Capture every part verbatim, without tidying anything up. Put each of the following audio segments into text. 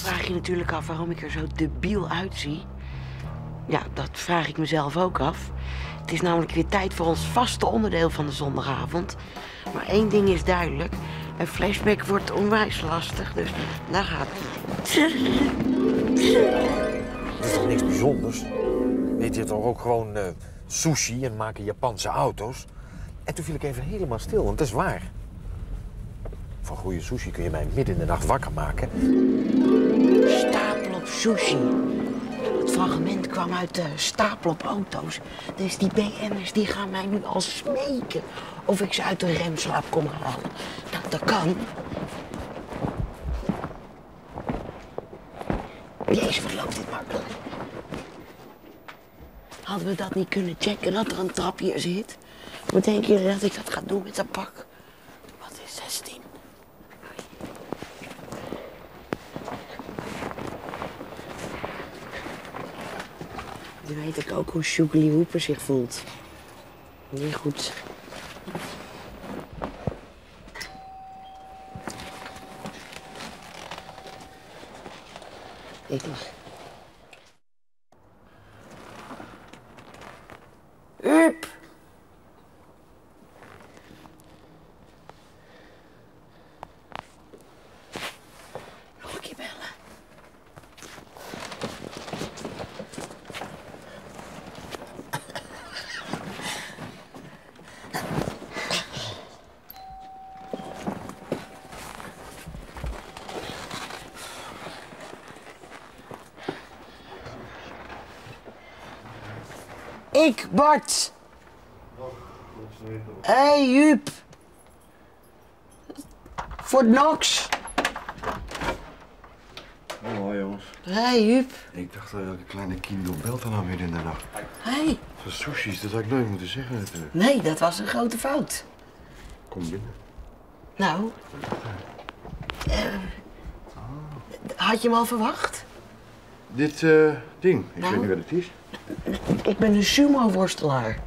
vraag je natuurlijk af waarom ik er zo debiel uitzie. Ja, dat vraag ik mezelf ook af. Het is namelijk weer tijd voor ons vaste onderdeel van de zondagavond. Maar één ding is duidelijk. Een flashback wordt onwijs lastig, dus daar gaat het. Het is toch niks bijzonders? Weet je toch ook gewoon uh, sushi en maken Japanse auto's? En toen viel ik even helemaal stil, want dat is waar. Van goede sushi kun je mij midden in de nacht wakker maken. Stapel op sushi. Het fragment kwam uit de stapel op auto's. Dus die B M'ers die gaan mij nu al smeken of ik ze uit de remslaap kom halen. Nou, dat kan. Jezus, wat loopt dit makkelijk. Hadden we dat niet kunnen checken, dat er een trapje zit? Wat denk je dat ik dat ga doen met dat pak? Wat is zestien? Nu weet ik ook hoe Sjoegeli Hoeper zich voelt. Niet goed. Ik mag. Hup! Nog een keer bellen. Ik, Bart. Hé, hey, Huub. Fort Knox. Hallo jongens. Hé, hey, Huub. Ik dacht dat elke kleine Kindle belt dan nou weer in de nacht. Hé. Hey. Van sushi's, dat had ik nooit moeten zeggen natuurlijk. Nee, dat was een grote fout. Kom binnen. Nou. Uh, had je hem al verwacht? Dit uh, ding, ik nou, weet niet wat het is. Ik ben een sumo-worstelaar.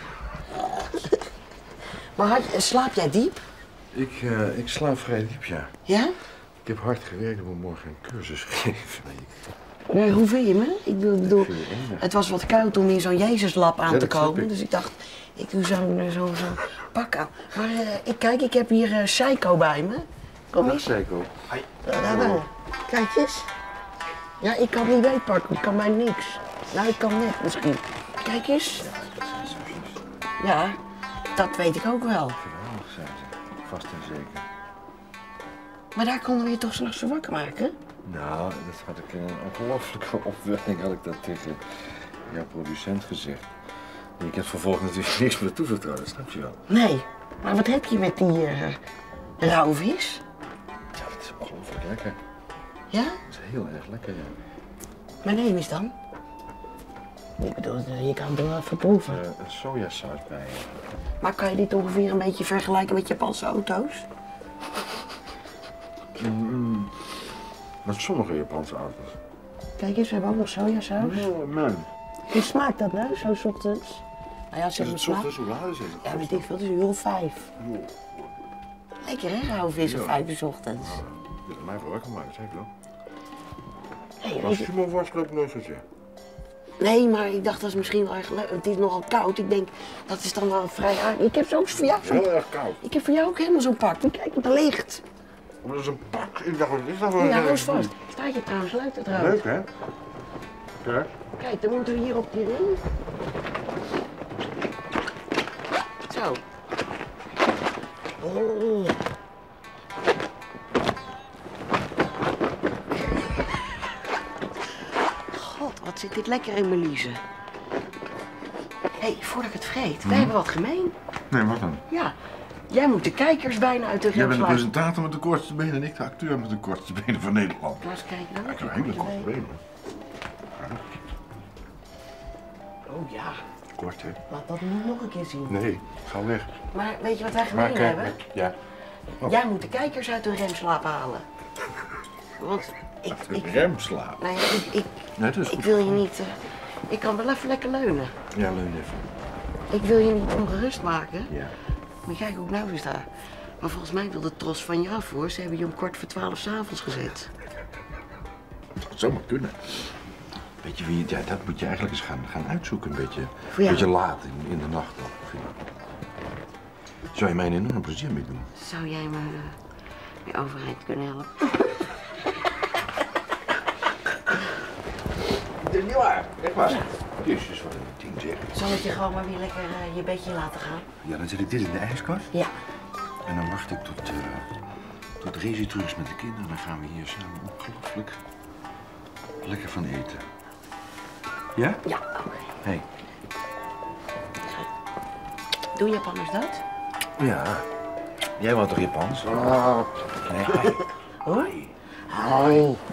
Maar had, slaap jij diep? Ik, uh, ik slaap vrij diep, ja. Ja? Ik heb hard gewerkt om morgen een cursus geven. Nee, hoe vind je me? Ik bedoel, het was wat koud om in zo'n Jezuslab aan ja, te komen. Ik. Dus ik dacht, ik doe zo'n zo, zo pak aan. Maar uh, ik, kijk, ik heb hier uh, Seiko bij me. Kom eens. Seiko. Daar, daar. Kijk eens. Ja, ik kan niet beetpakken, ik kan mij niks. Nou, ik kan net misschien. Kijk eens. Ja, dat weet ik ook wel. Geweldig zijn ze, vast en zeker. Maar daar konden we je toch s'nachts wakker maken? Nou, dat had ik in een ongelofelijke opwekking had ik dat tegen jouw producent gezegd. En ik heb vervolgens natuurlijk niks meer toevertrouwd, dat snap je wel. Nee, maar wat heb je met die uh, rauwvis? Ja, dat is ongelooflijk lekker. Ja? Dat is heel erg lekker, ja. Maar neem eens dan. Ik bedoel, je kan het wel even proeven. Uh, een sojasaus bij. Maar kan je dit ongeveer een beetje vergelijken met Japanse auto's? Mm, met sommige Japanse auto's. Kijk eens, we hebben ook nog sojasaus. Oh, man. Hoe smaakt dat nou, zo 's ochtends? Nou ja, zeg maar is het ochtends, hoe laat is het? Ja, weet ik veel, het is een uur of vijf. Lekker hè, rauwvis om ja. vijf uur 's ochtends. Ja, dit is mij voor wakker maken, zeg ik wel. Hey, maar sumo-worst heb ik nooit gezegd. Nee, maar ik dacht dat is misschien wel erg leuk. Het is nogal koud. Ik denk, dat is dan wel vrij aardig. Ik heb zo voor jou zo'n... Heel erg koud. Ik heb voor jou ook helemaal zo'n pak. Kijk wat er ligt. Oh, dat is een pak. Ik dacht, wat is dat voor een... Ja, hou eens vast. Staat je trouwens, leuk het trouwens. Leuk, hè? Kijk. Kijk, dan moeten we hier op die ring. Zo. Oh. God, wat zit dit lekker in mijn liezen. Hé, hey, voordat ik het vergeet, hm? wij hebben wat gemeen. Nee, wat dan? Ja, jij moet de kijkers bijna uit de Jij bent de presentator met de kortste benen en ik de acteur met de kortste benen van Nederland. Laat eens kijken dan. Ja, ik heb hele korte benen. Ja. Oh ja. Kort, hè? Laat dat nu nog een keer zien. Nee, ga weg. Maar weet je wat wij gemeen maar, hebben? Ja. Oh. Jij moet de kijkers uit hun remslaap halen. Want ik... Uit hun ik remslaap? Nee, ik... ik, nee, dat is goed. Ik wil je niet... Uh, ik kan wel even lekker leunen. Ja, leun even. Ik wil je niet ongerust maken. Ja. Maar kijk hoe ik nou sta. Maar volgens mij wil de tros van je af, hoor. Ze hebben je om kwart voor twaalf 's avonds gezet. zou maar kunnen. Weet je wie, ja, dat moet je eigenlijk eens gaan, gaan uitzoeken, een beetje, Voor jou? beetje laat in, in de nacht dan, vind ik. Zou je mij een enorm plezier mee doen? Zou jij me uh, bij overheid kunnen helpen? Dat is niet waar, echt waar. Jezus, wat een ding zeg. Zal ik je gewoon maar weer lekker uh, je bedje laten gaan? Ja, dan zet ik dit in de ijskast. Ja. En dan wacht ik tot, uh, tot Rezi terug is met de kinderen. Dan gaan we hier samen ongelooflijk lekker van eten. Ja? Ja, oké. Okay. Hey. Doe Japanners dat? Ja. Jij wou toch Japans? Oh. Nee, hi. Hoi. Hoi.